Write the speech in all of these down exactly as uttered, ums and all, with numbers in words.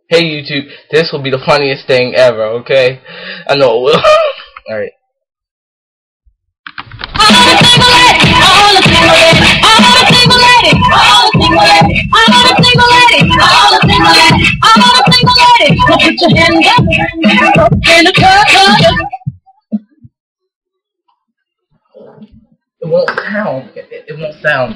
Hey YouTube, this will be the funniest thing ever, okay? I know it will. Alright. Put your hands up in the club. It won't sound. It, it, it won't sound.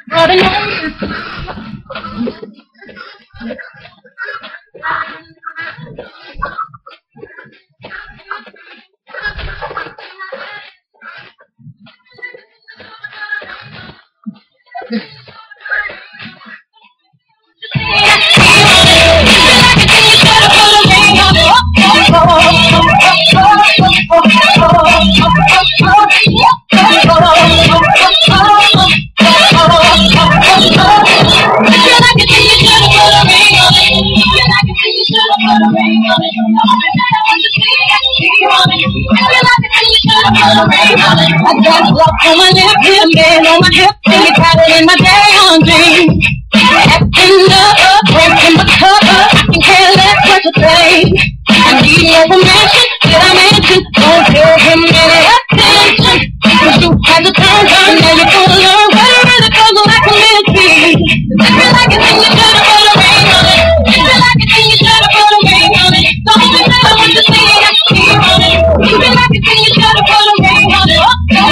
I got love on my lips, and man on my hips, and you got it in my damn dreams. Acting up, breaking my cup, I can care less what you say. I need no permission, did I mention? Don't give him any attention. Cause you had to turn down, now you're gonna learn what it really feels like a ministry. If you like it, then you should've put a ring on it. If you like it, then you should've put a ring on it. Don't you matter what you say, I can keep on it. If you like it, then you should've put a ring on it.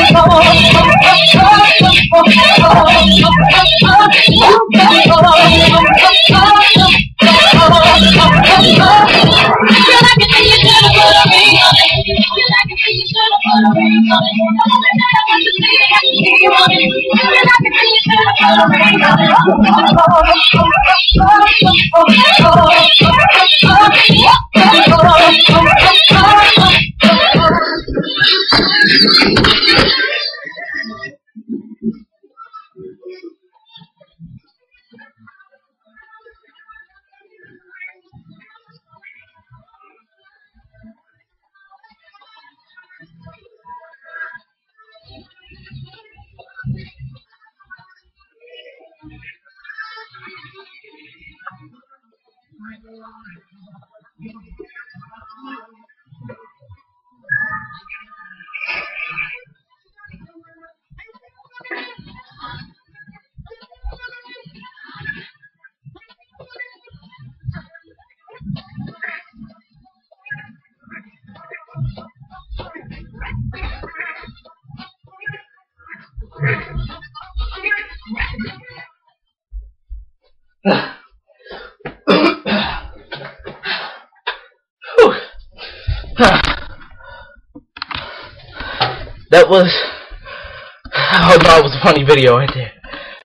That was. Oh no, it was a funny video right there.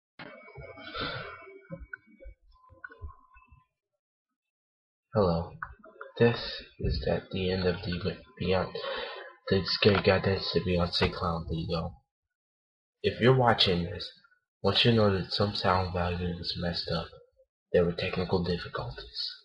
Hello. This is at the end of the Beyond the Scary Goddess Beyonce Clown video. If you're watching this, I want you to know that some sound value was messed up. There were technical difficulties.